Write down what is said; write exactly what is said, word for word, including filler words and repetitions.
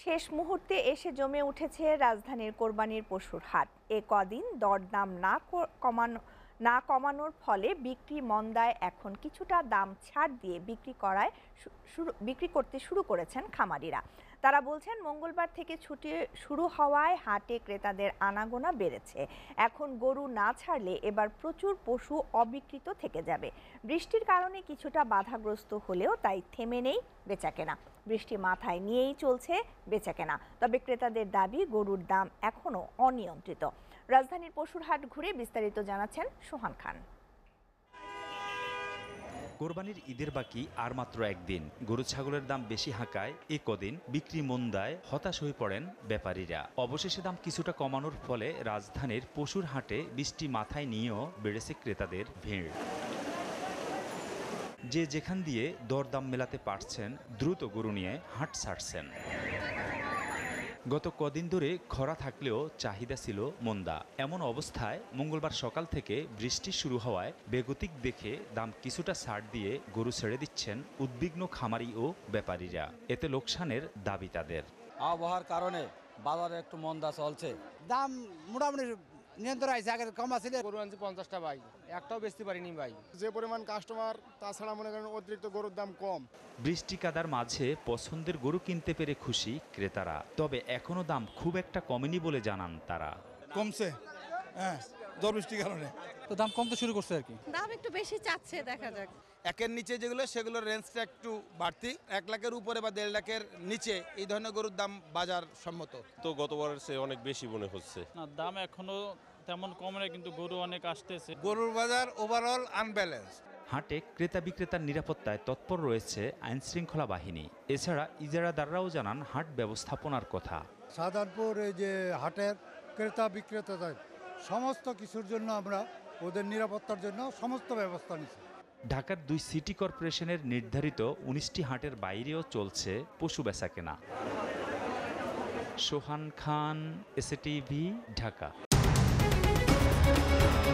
শেষ মুহূর্তে এসে জমে উঠেছে রাজধানীর কোরবানির পশুর হাট। এ কদিন দরদাম না কমানো না কমানোর ফলে বিক্রি মন্দায় এখন কিছুটা দাম ছাড় দিয়ে বিক্রি করায় বিক্রি করতে শুরু করেছেন খামারিরা। তারা বলছেন মঙ্গলবার থেকে ছুটি শুরু হওয়ায় হাটে ক্রেতাদের আনাগোনা বেড়েছে। এখন গরু না ছাড়লে এবার প্রচুর পশু অবিক্রিত থেকে যাবে। বৃষ্টির কারণে কিছুটা বাধাগ্রস্ত হলেও তাই থেমে নেই বেচাকেনা। বৃষ্টি মাথায় নিয়েই চলছে বেচাকেনা। তবে ক্রেতাদের দাবি গরুর দাম এখনো অনিয়ন্ত্রিত। রাজধানীর পশুর হাট ঘুরে বিস্তারিত জানাচ্ছেন সোহান খান। কোরবানির ঈদের বাকি আর মাত্র একদিন। গরু ছাগলের দাম বেশি হাঁকায় এ কদিন বিক্রি মন্দায় হতাশ হয়ে পড়েন ব্যাপারীরা। অবশেষে দাম কিছুটা কমানোর ফলে রাজধানীর পশুর হাটে বৃষ্টি মাথায় নিয়েও বেড়েছে ক্রেতাদের ভিড়। যে যেখান দিয়ে দরদাম মেলাতে পারছেন দ্রুত গরু নিয়ে হাট ছাড়ছেন। গত কদিন ধরে খরা থাকলেও চাহিদা ছিল মন্দা। এমন অবস্থায় মঙ্গলবার সকাল থেকে বৃষ্টি শুরু হওয়ায় বেগতিক দেখে দাম কিছুটা ছাড় দিয়ে গরু ছেড়ে দিচ্ছেন উদ্বিগ্ন খামারি ও ব্যাপারীরা। এতে লোকসানের দাবি তাদের। আবহাওয়ার কারণে বাজারে একটু মন্দা চলছে। দাম মোটামুটি নিয়ন্ত্রণ আছে, আগের কম আছে। গরু আনছি পঞ্চাশটা ভাই, একটাও বেচতে পারিনি ভাই। যে পরিমাণ কাস্টমার, তাছাড়া মনে করেন অতিরিক্ত গরুর দাম কম। বৃষ্টি কাদার মাঝে পছন্দের গরু কিনতে পেরে খুশি ক্রেতারা। তবে এখনো দাম খুব একটা কমেনি বলে জানান তারা। কমছে, হ্যাঁ, ঝড় বৃষ্টির কারণে তো দাম কমতে শুরু করছে আর কি। দাম একটু বেশি চাচ্ছে, দেখা যাক। একের নিচে যেগুলো সেগুলোর রেঞ্জটা একটু বাড়তি। এক লাখের উপরে বা দেড় লাখের নিচে এই ধরনের গরুর দাম বাজার সম্মত। তো গতবারের চেয়ে অনেক বেশি মনে হচ্ছে। না, দাম এখনো তেমন কম না, কিন্তু গরু অনেক আসতেছে। গরুর বাজার ওভারঅল আনব্যালেন্স। হাটে ক্রেতা বিক্রেতার নিরাপত্তায় তৎপর রয়েছে আইন শৃঙ্খলা বাহিনী। এছাড়া ইজারাদাররাও জানান হাট ব্যবস্থাপনার কথা। সাধারণপুর এই যে হাটের ক্রেতা বিক্রেতাদের সমস্ত কিছুর জন্য আমরা ওদের নিরাপত্তার জন্য সমস্ত ব্যবস্থা নিচ্ছি। ঢাকার দুই সিটি কর্পোরেশনের নির্ধারিত উনিশটি হাটের বাইরেও চলছে পশু বেচাকেনা। সোহান খান, এসএটিভি, ঢাকা।